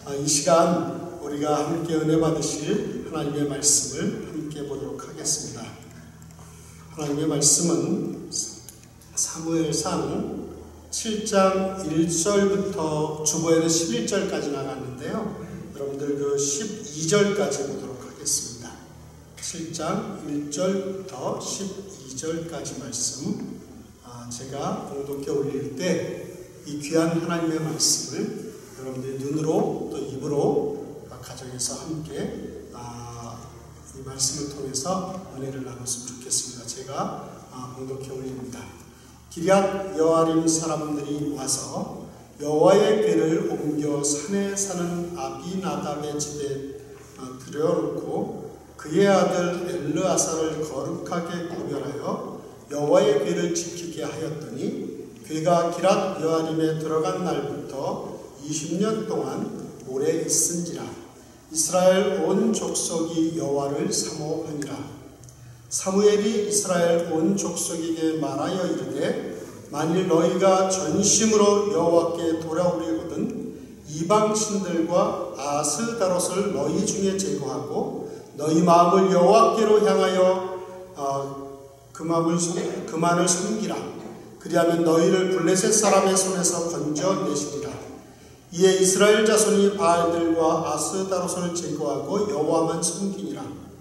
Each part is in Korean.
이 시간 우리가 함께 은혜 받으실 하나님의 말씀을 함께 보도록 하겠습니다. 하나님의 말씀은 사무엘상 7장 1절부터 주보에는 11절까지 나갔는데요. 여러분들 그 12절까지 보도록 하겠습니다. 7장 1절부터 12절까지 말씀, 제가 봉독해 올릴 때 이 귀한 하나님의 말씀을 여러분들의 눈으로 또 입으로 가정에서 함께 이 말씀을 통해서 은혜를 나눴으면 좋겠습니다. 제가 봉독해 올립니다. 기럇 여아림 사람들이 와서 여호와의 궤를 옮겨 산에 사는 아비나답의 집에 들여놓고 그의 아들 엘르아사를 거룩하게 구별하여 여호와의 궤를 지키게 하였더니 궤가 기럇 여아림에 들어간 날부터 20년 동안 오래 있은지라. 이스라엘 온 족속이 여호와를 사모하니라. 사무엘이 이스라엘 온 족속에게 말하여 이르되 만일 너희가 전심으로 여호와께 돌아오려거든 이방 신들과 아스다롯을 너희 중에 제거하고 너희 마음을 여호와께로 향하여 그만을 섬기라. 그리하면 너희를 블레셋 사람의 손에서 건져내시리라. 이에 이스라엘 자손이 바알들과 아스다롯을 제거하고 여호와만 섬기니라.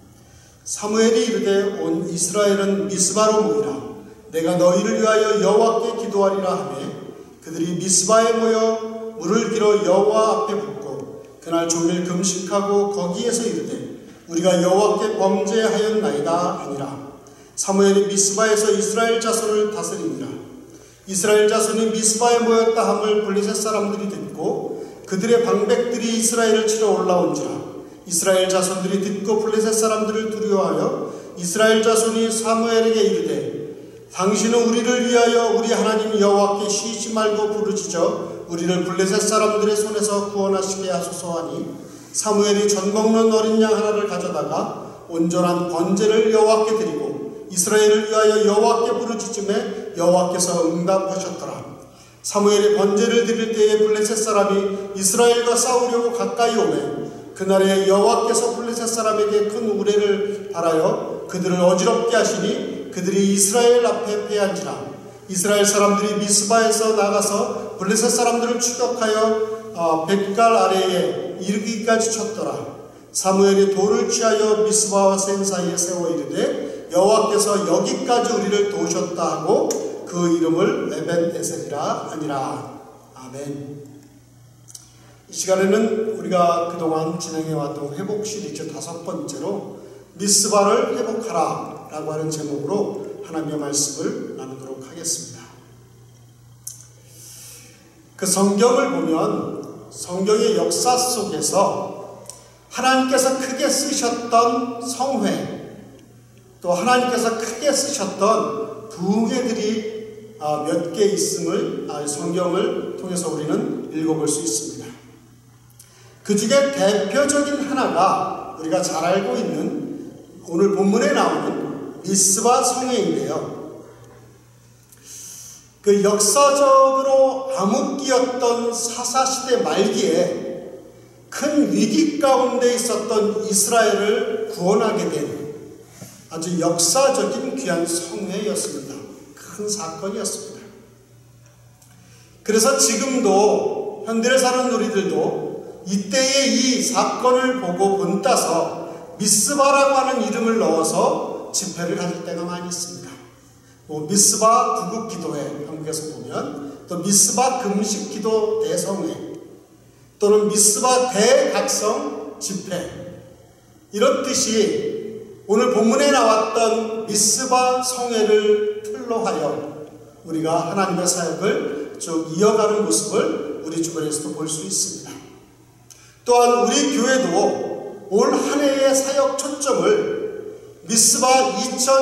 사무엘이 이르되 온 이스라엘은 미스바로 모이라. 내가 너희를 위하여 여호와께 기도하리라 하매 그들이 미스바에 모여 물을 길어 여호와 앞에 붓고 그날 종일 금식하고 거기에서 이르되 우리가 여호와께 범죄하였나이다 하니라. 사무엘이 미스바에서 이스라엘 자손을 다스리니라. 이스라엘 자손이 미스바에 모였다 함을 블레셋 사람들이 듣고 그들의 방백들이 이스라엘을 치러 올라온지라. 이스라엘 자손들이 듣고 블레셋 사람들을 두려워하여 이스라엘 자손이 사무엘에게 이르되 당신은 우리를 위하여 우리 하나님 여호와께 쉬지 말고 부르짖어 우리를 블레셋 사람들의 손에서 구원하시게 하소서 하니 사무엘이 젖 먹는 어린 양 하나를 가져다가 온전한 번제를 여호와께 드리고 이스라엘을 위하여 여호와께 부르짖음에 여호와께서 응답하셨더라. 사무엘이 번제를 드릴 때에 블레셋 사람이 이스라엘과 싸우려고 가까이 오매 그날에 여호와께서 블레셋 사람에게 큰 우레를 발하여 그들을 어지럽게 하시니 그들이 이스라엘 앞에 패한지라. 이스라엘 사람들이 미스바에서 나가서 블레셋 사람들을 추격하여 벳갈 아래에 이르기까지 쳤더라. 사무엘이 돌을 취하여 미스바와 센 사이에 세워 이르되 여호와께서 여기까지 우리를 도우셨다 하고 그 이름을 에벤에셀이라 하니라. 아멘. 이 시간에는 우리가 그동안 진행해왔던 회복 시리즈 5번째로 미스바를 회복하라 라고 하는 제목으로 하나님의 말씀을 나누도록 하겠습니다. 그 성경을 보면 성경의 역사 속에서 하나님께서 크게 쓰셨던 성회 또 하나님께서 크게 쓰셨던 부흥회들이 몇 개 있음을 성경을 통해서 우리는 읽어볼 수 있습니다. 그 중에 대표적인 하나가 우리가 잘 알고 있는 오늘 본문에 나오는 미스바 성회인데요. 그 역사적으로 암흑기였던 사사시대 말기에 큰 위기 가운데 있었던 이스라엘을 구원하게 된 아주 역사적인 귀한 성회였습니다. 큰 사건이었습니다. 그래서 지금도 현대를 사는 우리들도 이때의 이 사건을 보고 본따서 미스바라고 하는 이름을 넣어서 집회를 가질 때가 많이 있습니다. 미스바 구국기도회 한국에서 보면 또 미스바 금식기도 대성회 또는 미스바 대각성 집회 이런 뜻이 오늘 본문에 나왔던 미스바 성회를 틀로 하여 우리가 하나님의 사역을 쭉 이어가는 모습을 우리 주변에서도 볼 수 있습니다. 또한 우리 교회도 올 한 해의 사역 초점을 미스바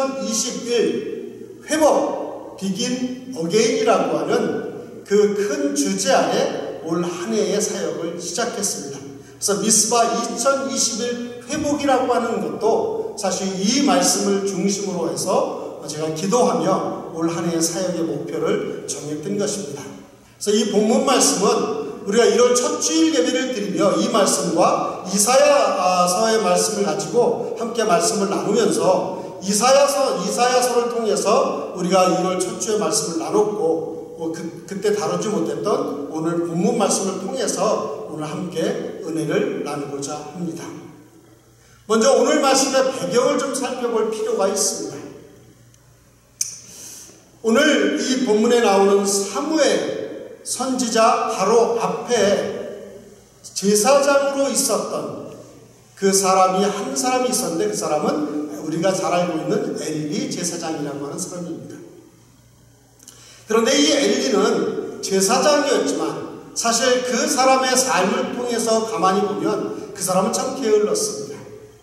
2021 회복 비긴 어게인이라고 하는 그 큰 주제 아래 올 한 해의 사역을 시작했습니다. 그래서 미스바 2021 회복이라고 하는 것도 사실 이 말씀을 중심으로 해서 제가 기도하며 올 한 해의 사역의 목표를 정했던 것입니다. 그래서 이 본문 말씀은 우리가 1월 첫 주일 예배를 드리며 이 말씀과 이사야서의 말씀을 가지고 함께 말씀을 나누면서 이사야서를 통해서 우리가 1월 첫 주의 말씀을 나눴고 그때 다루지 못했던 오늘 본문 말씀을 통해서 오늘 함께 은혜를 나누고자 합니다. 먼저 오늘 말씀의 배경을 좀 살펴볼 필요가 있습니다. 오늘 이 본문에 나오는 사무엘 선지자 바로 앞에 제사장으로 있었던 그 사람이 한 사람이 있었는데 그 사람은 우리가 잘 알고 있는 엘리 제사장이라고 하는 사람입니다. 그런데 이 엘리는 제사장이었지만 사실 그 사람의 삶을 통해서 가만히 보면 그 사람은 참 게을렀습니다.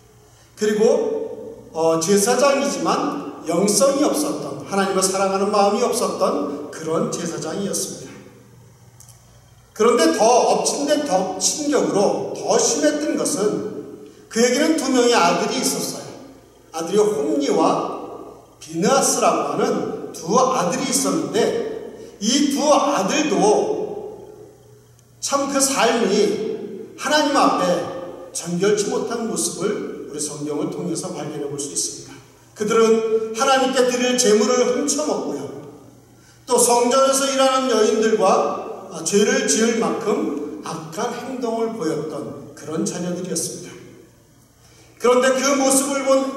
그리고 제사장이지만 영성이 없었던, 하나님을 사랑하는 마음이 없었던 그런 제사장이었습니다. 그런데 더 엎친 격으로 더 심했던 것은 그에게는 2명의 아들이 있었어요. 아들이 홈리와 비느하스라고 하는 2 아들이 있었는데 이 2 아들도 참 그 삶이 하나님 앞에 정결치 못한 모습을 우리 성경을 통해서 발견해 볼 수 있습니다. 그들은 하나님께 드릴 재물을 훔쳐먹고요. 또 성전에서 일하는 여인들과 죄를 지을 만큼 악한 행동을 보였던 그런 자녀들이었습니다. 그런데 그 모습을 본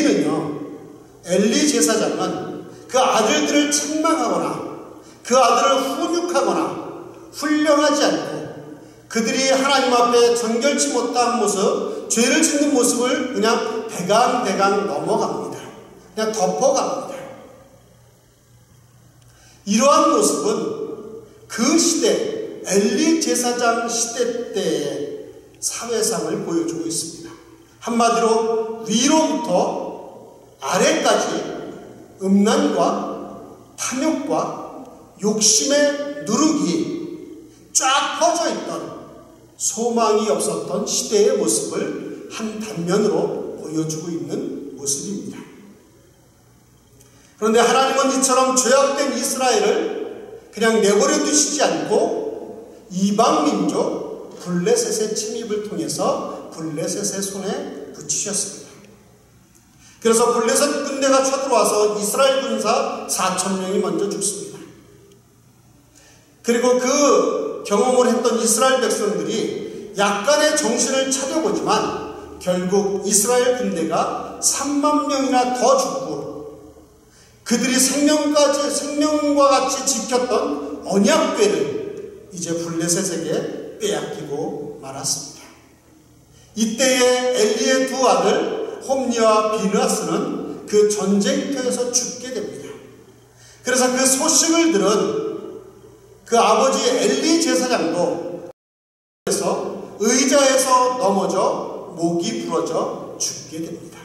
엘리 제사장은 그 아들들을 책망하거나 그 아들을 훈육하거나 훈련하지 않고 그들이 하나님 앞에 정결치 못한 모습, 죄를 짓는 모습을 그냥 대강 넘어갑니다. 그냥 덮어갑니다. 이러한 모습은 그 시대, 엘리 제사장 시대 때의 사회상을 보여주고 있습니다. 한마디로 위로부터 아래까지 음란과 탐욕과 욕심의 누룩이 쫙 퍼져 있던 소망이 없었던 시대의 모습을 한 단면으로 보여주고 있는 모습입니다. 그런데 하나님은 이처럼 죄악된 이스라엘을 그냥 내버려 두시지 않고 이방 민족 블레셋의 침입을 통해서 블레셋의 손에 붙이셨습니다. 그래서 블레셋 군대가 쳐들어와서 이스라엘 군사 4,000명이 먼저 죽습니다. 그리고 그 경험을 했던 이스라엘 백성들이 약간의 정신을 차려보지만 결국 이스라엘 군대가 3만 명이나 더 죽고 그들이 생명과 같이 지켰던 언약궤를 이제 블레셋에게 빼앗기고 말았습니다. 이때에 엘리의 2 아들 홈리와 비느하스는 그 전쟁터에서 죽게 됩니다. 그래서 그 소식을 들은 그 아버지 엘리 제사장도 의자에서 넘어져 목이 부러져 죽게 됩니다.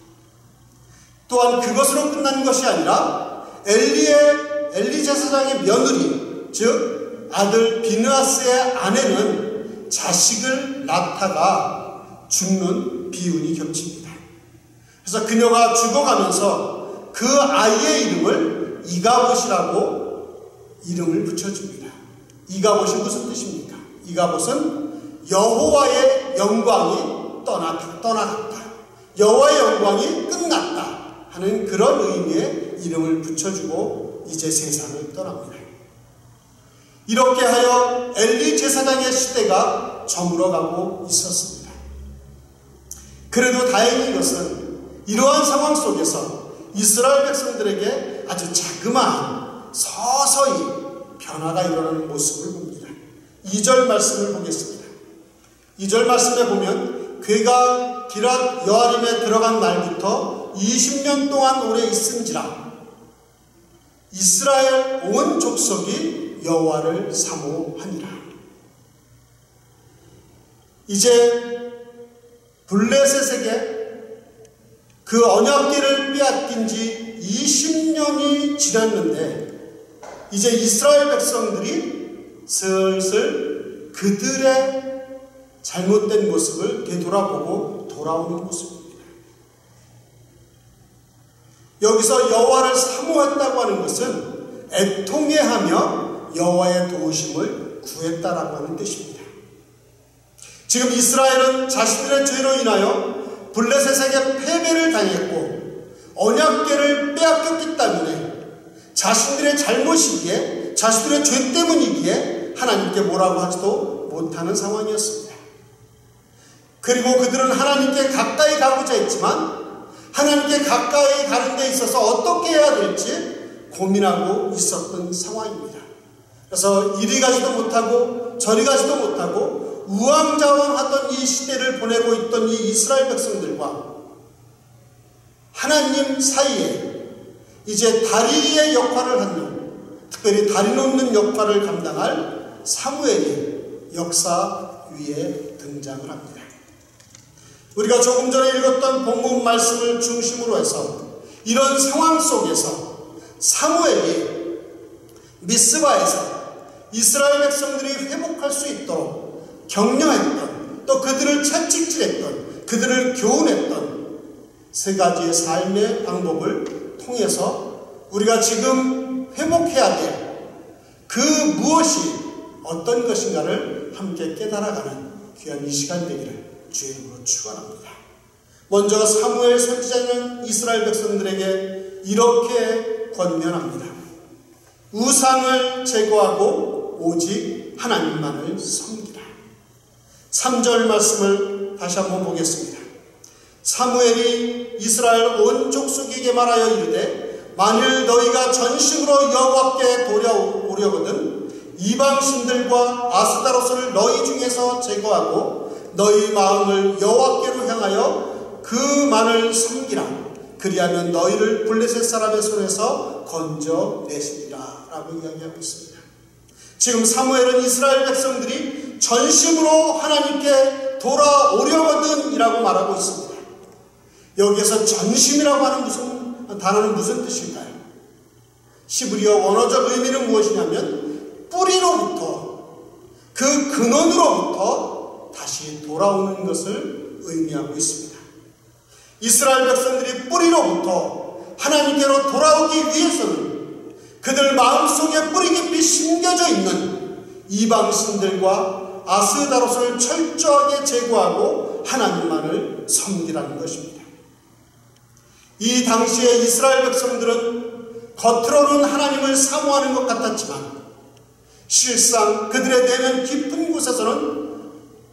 또한 그것으로 끝난 것이 아니라 엘리 제사장의 며느리, 즉 아들 비느하스의 아내는 자식을 낳다가 죽는 비운이 겹칩니다. 그래서 그녀가 죽어가면서 그 아이의 이름을 이가봇이라고 이름을 붙여줍니다. 이가봇이 무슨 뜻입니까? 이가봇은 여호와의 영광이 떠나갔다. 여호와의 영광이 끝났다 하는 그런 의미의 이름을 붙여주고 이제 세상을 떠납니다. 이렇게 하여 엘리 제사장의 시대가 저물어가고 있었습니다. 그래도 다행인 것은 이러한 상황 속에서 이스라엘 백성들에게 아주 자그마한 서서히 변화가 일어나는 모습을 봅니다. 2절 말씀을 보겠습니다. 2절 말씀에 보면 괴가 기랏 여아림에 들어간 날부터 20년 동안 오래 있은지라 이스라엘 온 족속이 여호와를 사모하니라. 이제 블레셋에게 그 언약궤를 빼앗긴 지 20년이 지났는데 이제 이스라엘 백성들이 슬슬 그들의 잘못된 모습을 되돌아보고 돌아오는 모습입니다. 여기서 여호와를 사모했다고 하는 것은 애통해하며 여호와의 도우심을 구했다라고 하는 뜻입니다. 지금 이스라엘은 자신들의 죄로 인하여 블레셋에게 패배를 당했고 언약궤를 빼앗겼기 때문에 자신들의 잘못이기에, 자신들의 죄 때문이기에 하나님께 뭐라고 하지도 못하는 상황이었습니다. 그리고 그들은 하나님께 가까이 가고자 했지만 하나님께 가까이 가는 데 있어서 어떻게 해야 될지 고민하고 있었던 상황입니다. 그래서 이리 가지도 못하고 저리 가지도 못하고 우왕좌왕하던 이 시대를 보내고 있던 이 이스라엘 백성들과 하나님 사이에 이제 다리의 역할을 하는, 특별히 다리 놓는 역할을 감당할 사무엘이 역사 위에 등장을 합니다. 우리가 조금 전에 읽었던 본문 말씀을 중심으로 해서 이런 상황 속에서 사무엘이 미스바에서 이스라엘 백성들이 회복할 수 있도록 격려했던, 또 그들을 채찍질했던, 그들을 교훈했던 세 가지의 삶의 방법을 통해서 우리가 지금 회복해야 될 그 무엇이 어떤 것인가를 함께 깨달아가는 귀한 이 시간 되기를 주의 이름으로 축원합니다. 먼저 사무엘 선지자는 이스라엘 백성들에게 이렇게 권면합니다. 우상을 제거하고 오직 하나님만을 섬기라. 3절 말씀을 다시 한번 보겠습니다. 사무엘이 이스라엘 온 족속에게 말하여 이르되 만일 너희가 전심으로 여호와께 돌아오려거든 이방신들과 아스타로스를 너희 중에서 제거하고 너희 마음을 여호와께로 향하여 그만을 섬기라. 그리하면 너희를 블레셋 사람의 손에서 건져내시리라 라고 이야기하고 있습니다. 지금 사무엘은 이스라엘 백성들이 전심으로 하나님께 돌아오려거든 이라고 말하고 있습니다. 여기에서 전심이라고 하는 단어는 무슨 뜻일까요? 히브리어 원어적 의미는 무엇이냐면 뿌리로부터, 그 근원으로부터 다시 돌아오는 것을 의미하고 있습니다. 이스라엘 백성들이 뿌리로부터 하나님께로 돌아오기 위해서는 그들 마음속에 뿌리 깊이 심겨져 있는 이방신들과 아스다롯을 철저하게 제거하고 하나님만을 섬기라는 것입니다. 이 당시에 이스라엘 백성들은 겉으로는 하나님을 사모하는 것 같았지만 실상 그들의 내면 깊은 곳에서는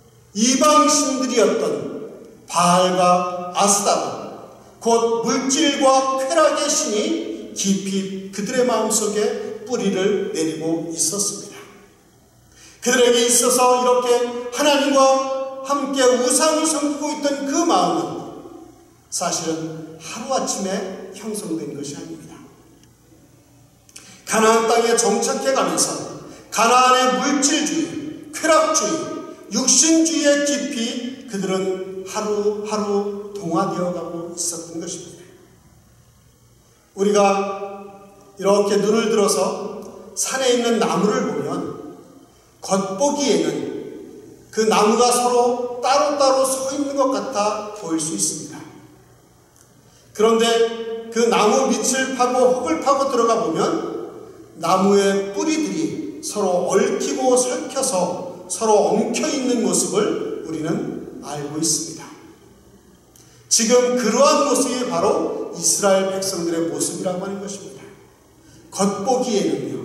이방신들이었던 바알과 아스다롯, 곧 물질과 쾌락의 신이 깊이 그들의 마음속에 뿌리를 내리고 있었습니다. 그들에게 있어서 이렇게 하나님과 함께 우상을 섬기고 있던 그 마음은 사실은 하루아침에 형성된 것이 아닙니다. 가나안 땅에 정착해가면서 가나안의 물질주의, 쾌락주의, 육신주의에 깊이 그들은 하루하루 동화되어가고 있었던 것입니다. 우리가 이렇게 눈을 들어서 산에 있는 나무를 보면 겉보기에는 그 나무가 서로 따로따로 서 있는 것 같아 보일 수 있습니다. 그런데 그 나무 밑을 파고 흙을 파고 들어가 보면 나무의 뿌리들이 서로 얽히고 설켜서 서로 엉켜있는 모습을 우리는 알고 있습니다. 지금 그러한 모습이 바로 이스라엘 백성들의 모습이라고 하는 것입니다. 겉보기에는요,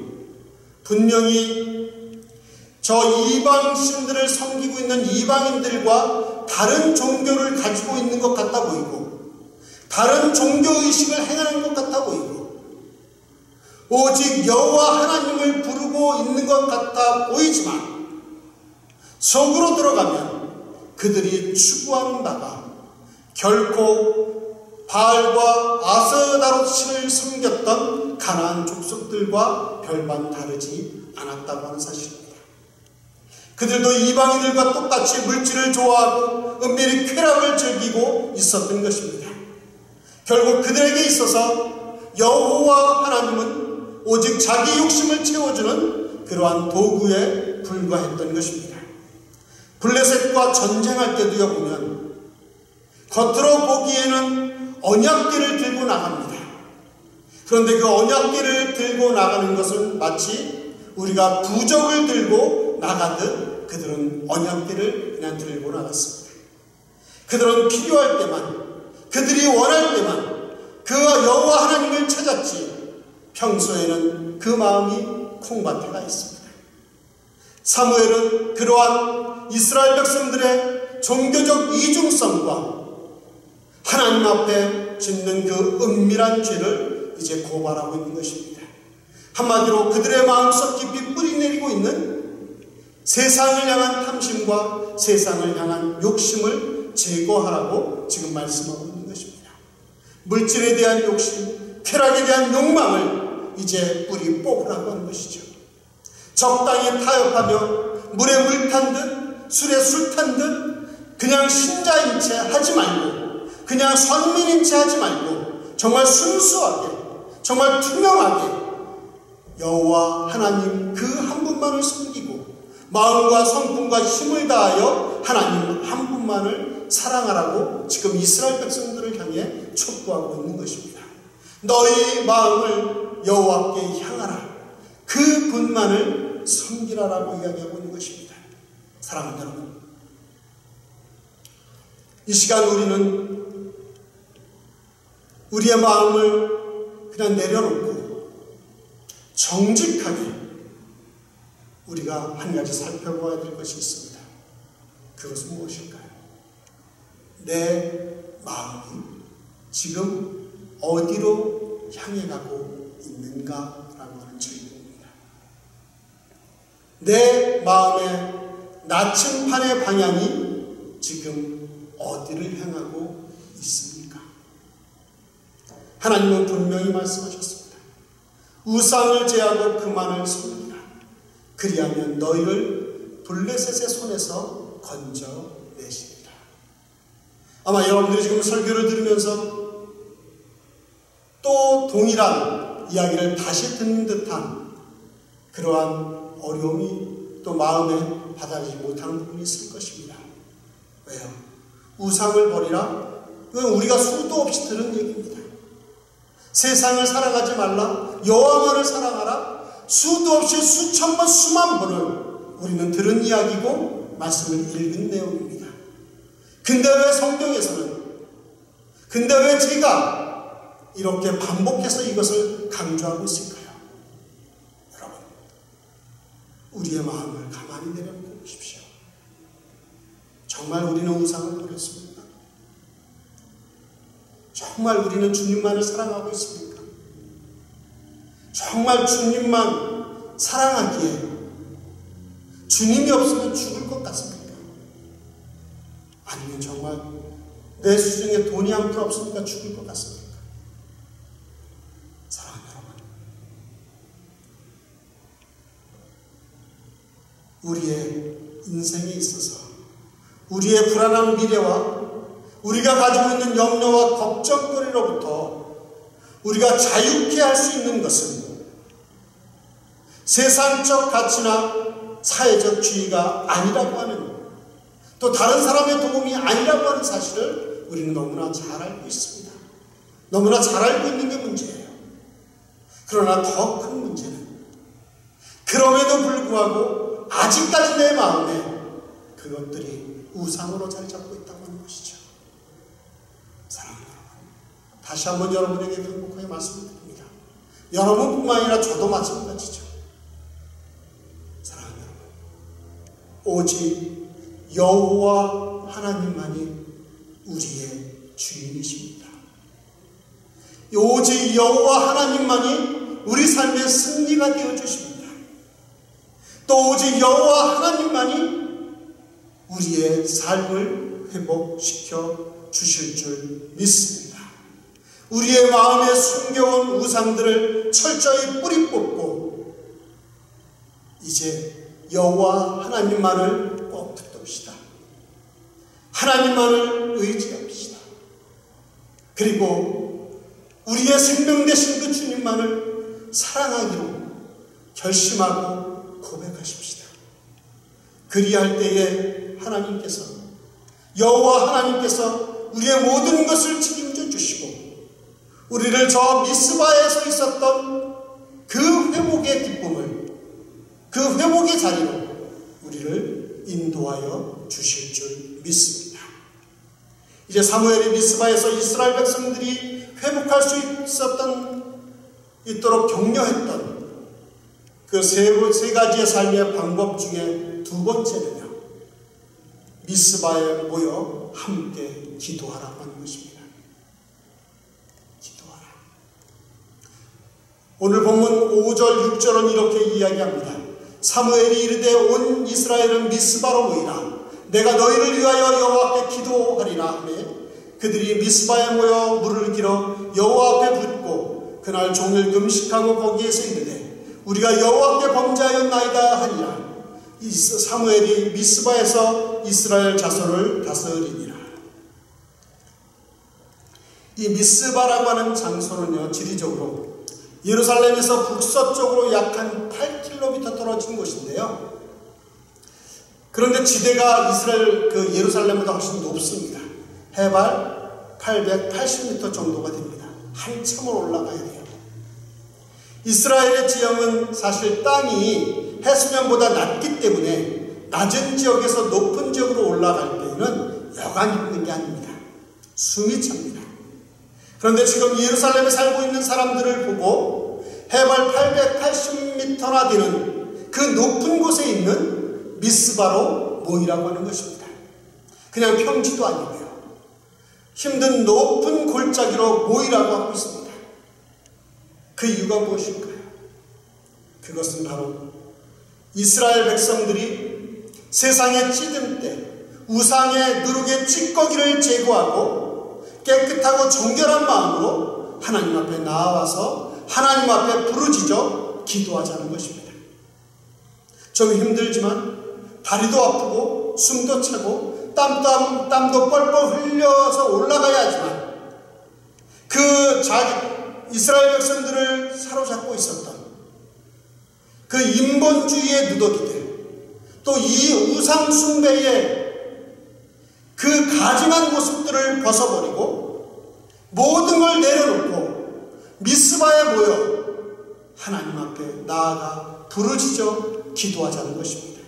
분명히 저 이방신들을 섬기고 있는 이방인들과 다른 종교를 가지고 있는 것 같아 보이고 다른 종교의식을 행하는 것 같아 보이고 오직 여호와 하나님을 부르고 있는 것 같아 보이지만 속으로 들어가면 그들이 추구하는 바가 결코 바알과 아스다롯 신을 섬겼던 가나안 족속들과 별반 다르지 않았다고 하는 사실입니다. 그들도 이방인들과 똑같이 물질을 좋아하고 은밀히 쾌락을 즐기고 있었던 것입니다. 결국 그들에게 있어서 여호와 하나님은 오직 자기 욕심을 채워주는 그러한 도구에 불과했던 것입니다. 블레셋과 전쟁할 때도요 보면 겉으로 보기에는 언약궤를 들고 나갑니다. 그런데 그 언약궤를 들고 나가는 것은 마치 우리가 부적을 들고 나가듯 그들은 언약궤를 그냥 들고 나갔습니다. 그들은 필요할 때만, 그들이 원할 때만 그 여호와 하나님을 찾았지, 평소에는 그 마음이 콩밭에 가 있습니다. 사무엘은 그러한 이스라엘 백성들의 종교적 이중성과 하나님 앞에 짓는 그 은밀한 죄를 이제 고발하고 있는 것입니다. 한마디로 그들의 마음속 깊이 뿌리내리고 있는 세상을 향한 탐심과 세상을 향한 욕심을 제거하라고 지금 말씀하고 있는 것입니다. 물질에 대한 욕심, 쾌락에 대한 욕망을 이제 뿌리 뽑으라고 하는 것이죠. 적당히 타협하며 물에 물 탄 듯, 술에 술 탄 듯, 그냥 신자인 채 하지 말고, 그냥 선민인 채 하지 말고, 정말 순수하게, 정말 투명하게 여호와 하나님 그 한 분만을 섬기고 마음과 성품과 힘을 다하여 하나님 한 분만을 사랑하라고 지금 이스라엘 백성들을 향해 촉구하고 있는 것입니다. 너희 마음을 여호와께 향하라. 그 분만을 섬기라라고 이야기하고 있는 것입니다. 사랑하는 여러분, 이 시간 우리는 우리의 마음을 그냥 내려놓고 정직하게 우리가 한 가지 살펴봐야 될 것이 있습니다. 그것은 무엇일까요? 내 마음이 지금 어디로 향해 가고 있는가라고 하는 질문입니다. 내 마음의 나침판의 방향이 지금 어디를 향하고 있습니까? 하나님은 분명히 말씀하셨습니다. 우상을 제하고 그만을 섬기라. 그리하면 너희를 블레셋의 손에서 건져내시리라. 아마 여러분들이 지금 설교를 들으면서 또 동일한 이야기를 다시 듣는 듯한 그러한 어려움이 또 마음에 받아들이지 못하는 부분이 있을 것입니다. 왜요? 우상을 버리라? 그건 우리가 수도 없이 들은 얘기입니다. 세상을 살아가지 말라, 여호와만을 사랑하라, 수도 없이 수천 번 수만 번을 우리는 들은 이야기고 말씀을 읽은 내용입니다. 근데 왜 성경에서는, 근데 왜 제가 이렇게 반복해서 이것을 강조하고 있을까요? 여러분, 우리의 마음을 가만히 내려놓고 보십시오. 정말 우리는 우상을 버렸습니까? 정말 우리는 주님만을 사랑하고 있습니까? 정말 주님만 사랑하기에 주님이 없으면 죽을 것 같습니까? 아니면 정말 내 수중에 돈이 한 푼 없으니까 죽을 것 같습니까? 사랑하는 여러분, 우리의 인생에 있어서 우리의 불안한 미래와 우리가 가지고 있는 염려와 걱정거리로부터 우리가 자유케 할 수 있는 것은 세상적 가치나 사회적 주의가 아니라고 하는, 또 다른 사람의 도움이 아니라고 하는 사실을 우리는 너무나 잘 알고 있습니다. 너무나 잘 알고 있는 게 문제예요. 그러나 더 큰 문제는 그럼에도 불구하고 아직까지 내 마음에 그것들이 우상으로 자리 잡고 있다고 하는 것이죠. 사랑하는 여러분, 다시 한번 여러분에게 행복하게 말씀드립니다. 여러분뿐만 아니라 저도 마찬가지죠. 사랑하는 여러분, 오직 여호와 하나님만이 우리의 주인이십니다. 오직 여호와 하나님만이 우리 삶의 승리가 되어주십니다. 또 오직 여호와 하나님만이 우리의 삶을 회복시켜 주실 줄 믿습니다. 우리의 마음에 숨겨온 우상들을 철저히 뿌리 뽑고 이제 여호와 하나님만을 꼭 붙듭시다. 하나님만을 의지합시다. 그리고 우리의 생명 되신 그 주님만을 사랑하기로 결심하고 고백하십시다. 그리할 때에 하나님께서, 여호와 하나님께서 우리의 모든 것을 책임져 주시고 우리를 저 미스바에서 있었던 그 회복의 기쁨을, 그 회복의 자리로 우리를 인도하여 주실 줄 믿습니다. 이제 사무엘이 미스바에서 이스라엘 백성들이 회복할 수 있도록 격려했던 그 세 가지의 삶의 방법 중에 두 번째는요, 미스바에 모여 함께 기도하라고 하는 것입니다. 기도하라. 오늘 본문 5절, 6절은 이렇게 이야기합니다. 사무엘이 이르되 온 이스라엘은 미스바로 모이라. 내가 너희를 위하여 여호와께 기도하리라 하매 그들이 미스바에 모여 물을 길어 여호와 앞에 붓고 그날 종일 금식하고 거기에서 이르되 우리가 여호와께 범죄하였나이다 하니라. 사무엘이 미스바에서 이스라엘 자손을 다스리니라. 이 미스바라고 하는 장소는요, 지리적으로 예루살렘에서 북서쪽으로 약 한 8km 떨어진 곳인데요. 그런데 지대가 이스라엘 예루살렘보다 훨씬 높습니다. 해발 880m 정도가 됩니다. 한참을 올라가야 돼요. 이스라엘의 지형은 사실 땅이 해수면보다 낮기 때문에 낮은 지역에서 높은 지역으로 올라갈 때는 여간 힘든 게 아닙니다. 숨이 찹니다. 그런데 지금 예루살렘에 살고 있는 사람들을 보고 해발 880m나 되는 그 높은 곳에 있는 미스바로 모이라고 하는 것입니다. 그냥 평지도 아니고요. 힘든 높은 골짜기로 모이라고 하고 있습니다. 그 이유가 무엇일까요? 그것은 바로 이스라엘 백성들이 세상의 찌든때 우상의 누룩의 찌꺼기를 제거하고 깨끗하고 정결한 마음으로 하나님 앞에 나와서 하나님 앞에 부르짖어 기도하자는 것입니다. 좀 힘들지만 다리도 아프고 숨도 차고 땀도 뻘뻘 흘려서 올라가야 하지만 이스라엘 백성들을 사로잡고 있었던 그 인본주의의 누더기들, 또 이 우상 숭배의 그 가증한 모습들을 벗어버리고 모든 걸 내려놓고 미스바에 모여 하나님 앞에 나아가 부르짖어 기도하자는 것입니다.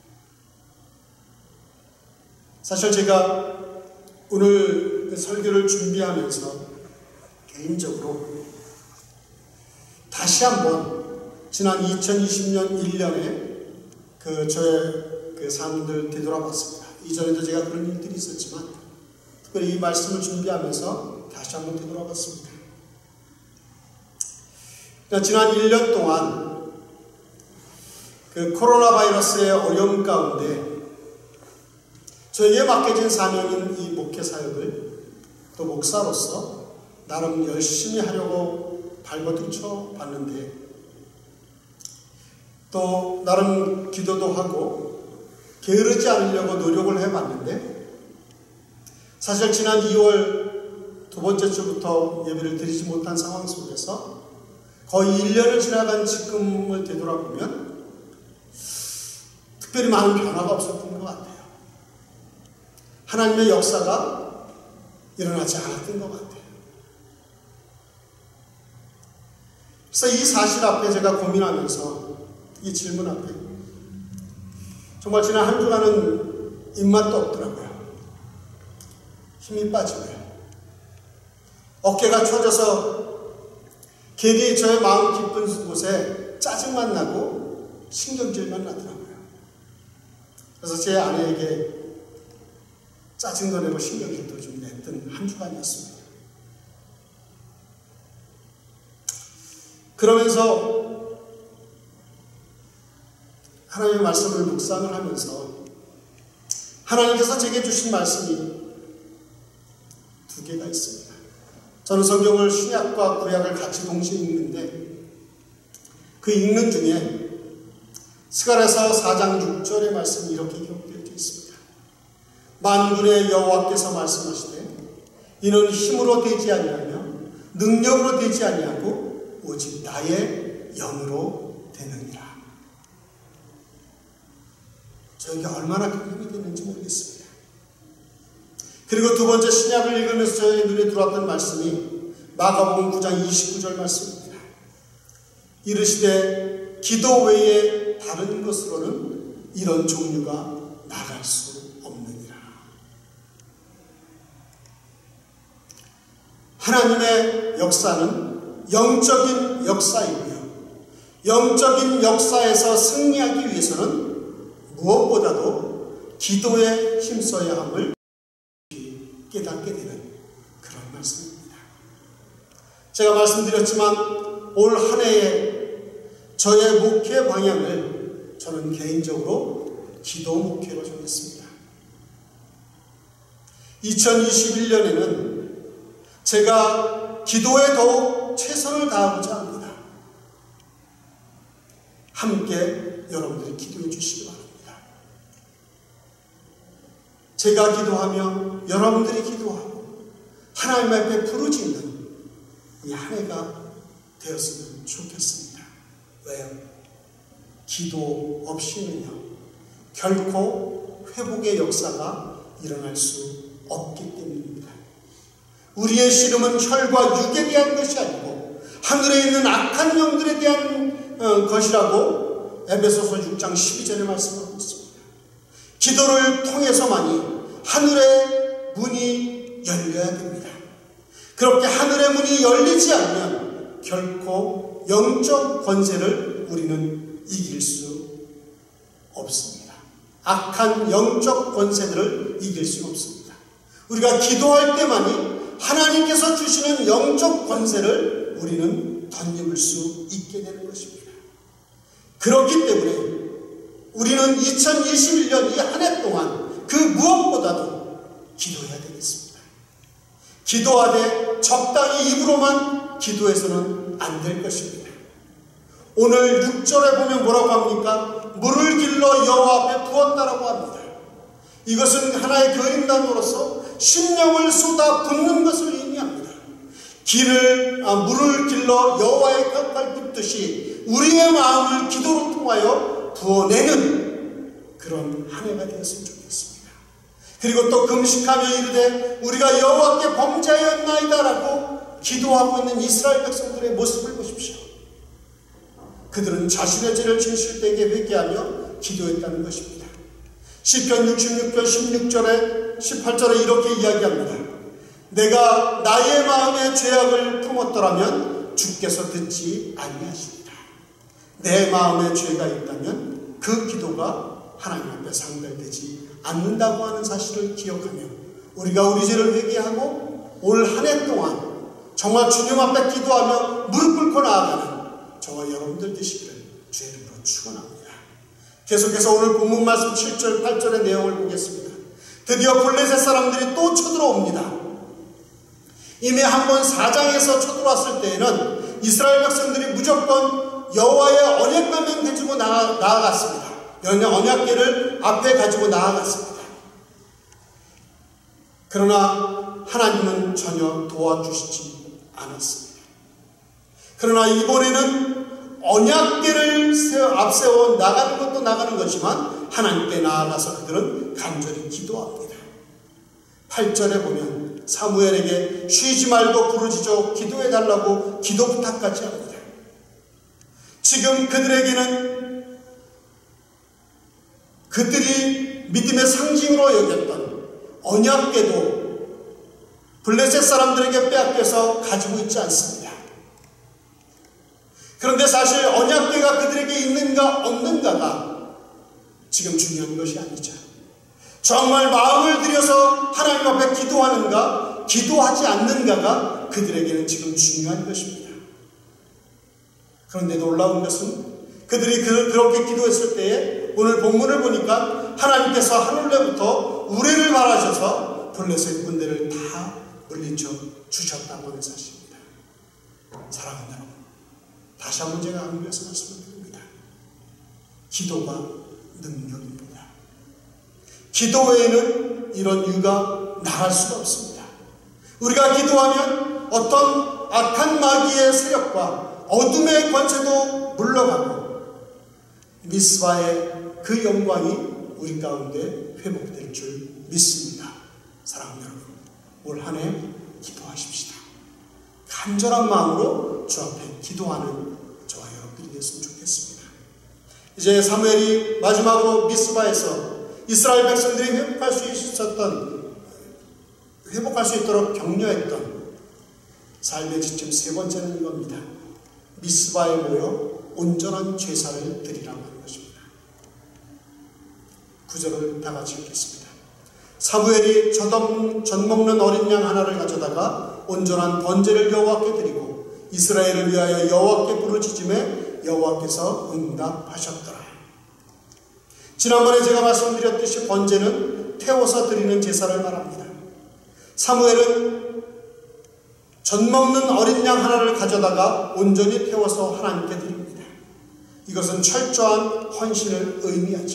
사실 제가 오늘 그 설교를 준비하면서 개인적으로 다시 한번 지난 2020년 1년에 저의 삶들 되돌아봤습니다. 이전에도 제가 그런 일들이 있었지만 특별히 이 말씀을 준비하면서 다시 한번 되돌아봤습니다. 지난 1년 동안 그 코로나 바이러스의 어려움 가운데 저에게 맡겨진 사명인 이 목회 사역을 또 목사로서 나름 열심히 하려고 발버둥쳐 봤는데, 또 나름 기도도 하고 게으르지 않으려고 노력을 해봤는데, 사실 지난 2월 두 번째 주부터 예배를 드리지 못한 상황 속에서 거의 1년을 지나간 지금을 되돌아보면 특별히 많은 변화가 없었던 것 같아요. 하나님의 역사가 일어나지 않았던 것 같아요. 그래서 이 사실 앞에 제가 고민하면서 이 질문 앞에 정말 지난 한 주간은 입맛도 없더라고요. 힘이 빠지고요. 어깨가 처져서 괜히 저의 마음 깊은 곳에 짜증만 나고 신경질만 나더라고요. 그래서 제 아내에게 짜증도 내고 신경질도 좀 냈던 한 주간이었습니다. 그러면서 하나님의 말씀을 묵상을 하면서 하나님께서 제게 주신 말씀이 두 개가 있습니다. 저는 성경을 신약과 구약을 같이 동시에 읽는데 그 읽는 중에 스가랴서 4장 6절의 말씀이 이렇게 기록되어 있습니다. 만군의 여호와께서 말씀하시되 이는 힘으로 되지 아니하며 능력으로 되지 아니하고 오직 나의 영으로 되느니라. 저에게 얼마나 큰 힘이 되는지 모르겠습니다. 그리고 두 번째 신약을 읽으면서 저의 눈에 들어왔던 말씀이 마가복음 9장 29절 말씀입니다. 이르시되 기도 외에 다른 것으로는 이런 종류가 나갈 수 없느니라. 하나님의 역사는 영적인 역사이고요. 영적인 역사에서 승리하기 위해서는 무엇보다도 기도에 힘써야 함을 깨닫게 되는 그런 말씀입니다. 제가 말씀드렸지만 올 한 해에 저의 목회 방향을 저는 개인적으로 기도 목회로 정했습니다. 2021년에는 제가 기도에 더욱 최선을 다하고자 합니다. 함께 여러분들이 기도해 주시기 바랍니다. 제가 기도하며 여러분들이 기도하고 하나님 앞에 부르짖는 이 한 해가 되었으면 좋겠습니다. 왜요? 기도 없이는요, 결코 회복의 역사가 일어날 수 없기 때문입니다. 우리의 씨름은 혈과 육에 대한 것이 아니고 하늘에 있는 악한 영들에 대한 것이라고 에베소서 6장 12절에 말씀하고 있습니다. 기도를 통해서만이 하늘의 문이 열려야 됩니다. 그렇게 하늘의 문이 열리지 않으면 결코 영적 권세를 우리는 이길 수 없습니다. 악한 영적 권세들을 이길 수 없습니다. 우리가 기도할 때만이 하나님께서 주시는 영적 권세를 우리는 덧입을 수 있게 되는 것입니다. 그렇기 때문에 우리는 2021년 이 한 해 동안 그 무엇보다도 기도해야 되겠습니다. 기도하되 적당히 입으로만 기도해서는 안 될 것입니다. 오늘 6절에 보면 뭐라고 합니까? 물을 길러 여호와 앞에 부었다라고 합니다. 이것은 하나의 그림단으로서 심령을 쏟아 붓는 것을 의미합니다. 물을 길러 여호와의 곁발 붓듯이 우리의 마음을 기도로 통하여 부어내는 그런 한 해가 되었으면 좋겠습니다. 그리고 또 금식하며 이르되 우리가 여호와께 범죄하였나이다라고 기도하고 있는 이스라엘 백성들의 모습을 보십시오. 그들은 자신의 죄를 진실되게 회개하며 기도했다는 것입니다. 시편 66편 16절에 18절에 이렇게 이야기합니다. 내가 나의 마음의 죄악을 품었더라면 주께서 듣지 아니하시리라. 내 마음에 죄가 있다면 그 기도가 하나님 앞에 상달되지 않는다고 하는 사실을 기억하며 우리가 우리 죄를 회개하고 올 한 해 동안 정말 주님 앞에 기도하며 무릎 꿇고 나아가는 저와 여러분들 되시기를 주의 이름으로 축원합니다. 계속해서 오늘 본문 말씀 7절 8절의 내용을 보겠습니다. 드디어 블레셋 사람들이 또 쳐들어옵니다. 이미 한번 4장에서 쳐들어왔을 때에는 이스라엘 백성들이 무조건 여호와의 언약궤를 가지고 나아갔습니다. 언약궤를 앞에 가지고 나아갔습니다. 그러나 하나님은 전혀 도와주시지 않았습니다. 그러나 이번에는 언약궤를 앞세워 나가는 것도 나가는 거지만 하나님께 나아가서 그들은 간절히 기도합니다. 8절에 보면 사무엘에게 쉬지 말고 부르짖어 기도해달라고 기도 부탁까지 합니다. 지금 그들에게는 그들이 믿음의 상징으로 여겼던 언약궤도 블레셋 사람들에게 빼앗겨서 가지고 있지 않습니다. 그런데 사실 언약궤가 그들에게 있는가 없는가가 지금 중요한 것이 아니죠. 정말 마음을 들여서 하나님 앞에 기도하는가 기도하지 않는가가 그들에게는 지금 중요한 것입니다. 그런데 놀라운 것은 그들이 그렇게 기도했을 때에 오늘 본문을 보니까 하나님께서 하늘로부터 우레를 바라셔서 블레셋 군대를 다 물리쳐 주셨다고 하는 사실입니다. 사랑하는 여러분, 다시 한번 제가 한국에서 말씀을 드립니다. 기도가 능력입니다. 기도 외에는 이런 이유가 나갈 수가 없습니다. 우리가 기도하면 어떤 악한 마귀의 세력과 어둠의 권세도 물러가고 미스바의 그 영광이 우리 가운데 회복될 줄 믿습니다. 사랑하는 여러분, 올 한 해 기도하십시다. 간절한 마음으로 주 앞에 기도하는 저와 여러분들이 됐으면 좋겠습니다. 이제 사무엘이 마지막으로 미스바에서 이스라엘 백성들이 회복할 수 있도록 격려했던 삶의 지침 세 번째는 이겁니다. 미스바에 모여 온전한 제사를 드리라고 하는 것입니다. 구절을 다 같이 읽겠습니다. 사무엘이 젖 먹는 어린 양 하나를 가져다가 온전한 번제를 여호와께 드리고 이스라엘을 위하여 여호와께 부르짖음에 여호와께서 응답하셨더라. 지난번에 제가 말씀드렸듯이 번제는 태워서 드리는 제사를 말합니다. 사무엘은 젖 먹는 어린 양 하나를 가져다가 온전히 태워서 하나님께 드립니다. 이것은 철저한 헌신을 의미하죠.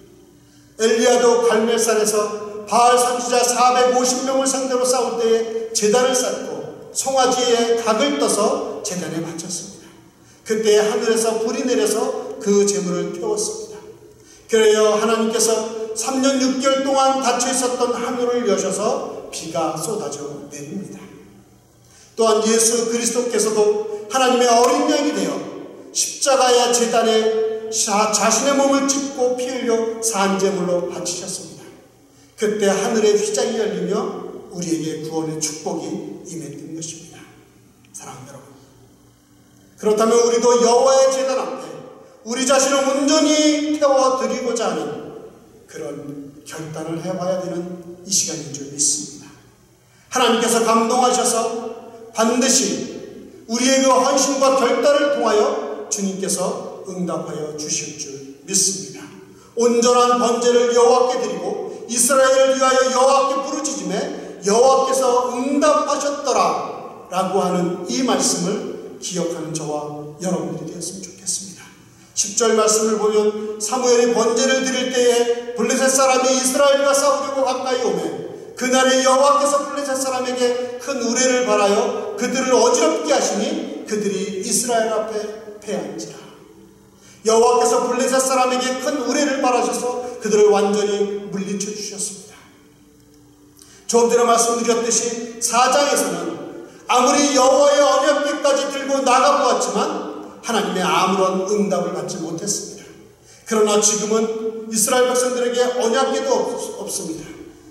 엘리야도 갈멜산에서 바알 선지자 450명을 상대로 싸울 때에 제단을 쌓고 송아지에 각을 떠서 제단에 바쳤습니다. 그때 하늘에서 불이 내려서 그 제물을 태웠습니다. 그래야 하나님께서 3년 6개월 동안 닫혀 있었던 하늘을 여셔서 비가 쏟아져 내립니다. 또한 예수 그리스도께서도 하나님의 어린 양이 되어 십자가의 제단에 자신의 몸을 찢고 피 흘려 산제물로 바치셨습니다. 그때 하늘의 휘장이 열리며 우리에게 구원의 축복이 임했던 것입니다. 사랑하는 여러분, 그렇다면 우리도 여호와의 제단 앞에 우리 자신을 온전히 태워드리고자 하는 그런 결단을 해봐야 되는 이 시간인 줄 믿습니다. 하나님께서 감동하셔서 반드시 우리의 그 헌신과 결단을 통하여 주님께서 응답하여 주실 줄 믿습니다. 온전한 번제를 여호와께 드리고 이스라엘을 위하여 여호와께 부르짖음에 여호와께서 응답하셨더라 라고 하는 이 말씀을 기억하는 저와 여러분들이 되었으면 좋겠습니다. 10절 말씀을 보면 사무엘이 번제를 드릴 때에 블레셋 사람이 이스라엘과 싸우려고 가까이 오매 그날에 여호와께서 블레셋 사람에게 큰 우레를 발하여 그들을 어지럽게 하시니 그들이 이스라엘 앞에 패한지라. 여호와께서 블레셋 사람에게 큰 우레를 발하셔서 그들을 완전히 물리쳐 주셨습니다. 조금 전에 말씀드렸듯이 4장에서는 아무리 여호와의 언약궤까지 들고 나가보았지만 하나님의 아무런 응답을 받지 못했습니다. 그러나 지금은 이스라엘 백성들에게 언약궤도 없습니다.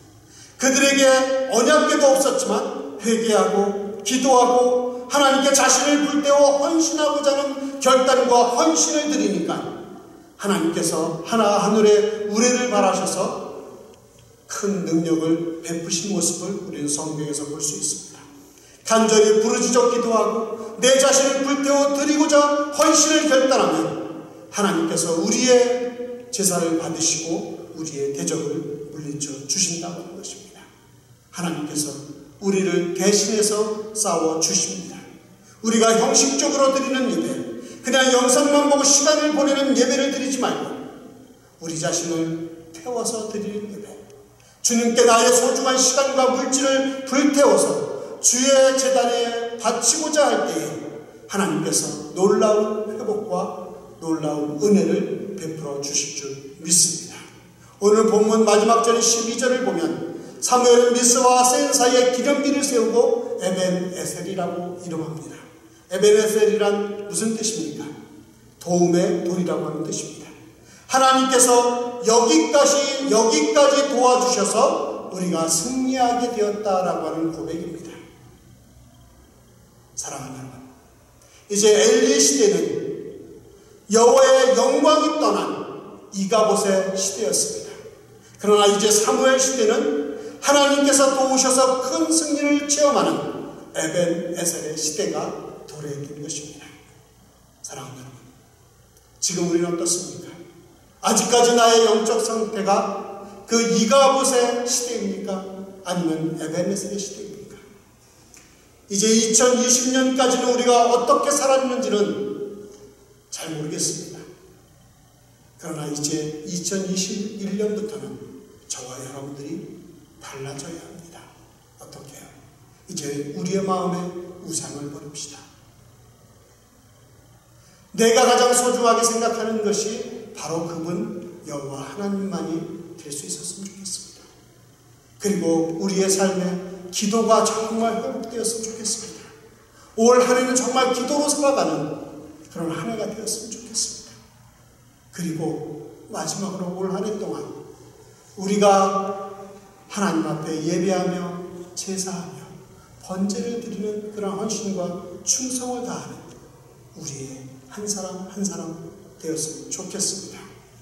그들에게 언약궤도 없었지만 회개하고 기도하고 하나님께 자신을 불태워 헌신하고자 하는 결단과 헌신을 드리니까 하나님께서 하늘에 우레를 발하셔서 큰 능력을 베푸신 모습을 우리는 성경에서 볼 수 있습니다. 간절히 부르짖어 기도하고 내 자신을 불태워 드리고자 헌신을 결단하면 하나님께서 우리의 제사를 받으시고 우리의 대적을 물리쳐 주신다고 하는 것입니다. 하나님께서 우리를 대신해서 싸워 주십니다. 우리가 형식적으로 드리는 예배, 그냥 영상만 보고 시간을 보내는 예배를 드리지 말고 우리 자신을 태워서 드리는 예배, 주님께 나의 소중한 시간과 물질을 불태워서 주의 제단에 바치고자 할 때에 하나님께서 놀라운 회복과 놀라운 은혜를 베풀어 주실 줄 믿습니다. 오늘 본문 마지막 절 12절을 보면 사무엘은 미스와 센 사이에 기념비를 세우고 에벤에셀이라고 이름합니다. 에벤에셀이란 무슨 뜻입니까? 도움의 돌이라고 하는 뜻입니다. 하나님께서 여기까지 도와주셔서 우리가 승리하게 되었다라고 하는 고백입니다. 사랑하는 여러분, 이제 엘리 시대는 여호와의 영광이 떠난 이가봇의 시대였습니다. 그러나 이제 사무엘 시대는 하나님께서 도우셔서 큰 승리를 체험하는 에벤에셀의 시대가 도래된 것입니다. 사랑하는 여러분, 지금 우리는 어떻습니까? 아직까지 나의 영적 상태가 그 이가봇의 시대입니까? 아니면 에벤에셀의 시대입니까? 이제 2020년까지는 우리가 어떻게 살았는지는 잘 모르겠습니다. 그러나 이제 2021년부터는 저와 여러분들이 달라져야 합니다. 어떻게 해요? 이제 우리의 마음에 우상을 버립시다. 내가 가장 소중하게 생각하는 것이 바로 그분 여호와 하나님만이 될 수 있었으면 좋겠습니다. 그리고 우리의 삶에 기도가 정말 회복되었으면 좋겠습니다. 올 한 해는 정말 기도로 살아가는 그런 한 해가 되었으면 좋겠습니다. 그리고 마지막으로 올 한 해 동안 우리가 하나님 앞에 예배하며 제사하며 번제를 드리는 그런 헌신과 충성을 다하는 우리의 한 사람 한 사람 되었으면 좋겠습니다.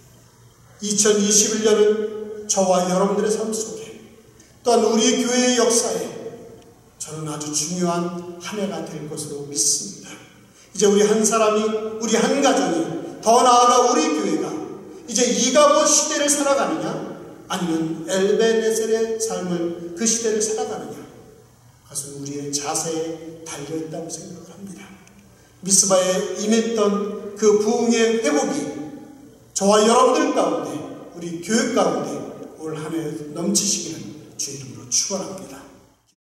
2021년은 저와 여러분들의 삶 속에 또한 우리 교회의 역사에 저는 아주 중요한 한 해가 될 것으로 믿습니다. 이제 우리 한 사람이, 우리 한 가정이, 더 나아가 우리 교회가 이제 이가보 시대를 살아가느냐 아니면 엘베네셀의 삶을, 그 시대를 살아가느냐, 그것은 우리의 자세에 달려있다고 생각을 합니다. 미스바에 임했던 그 부흥의 회복이 저와 여러분들 가운데, 우리 교회 가운데 올 한 해 넘치시기를 주의 이름으로 축원합니다.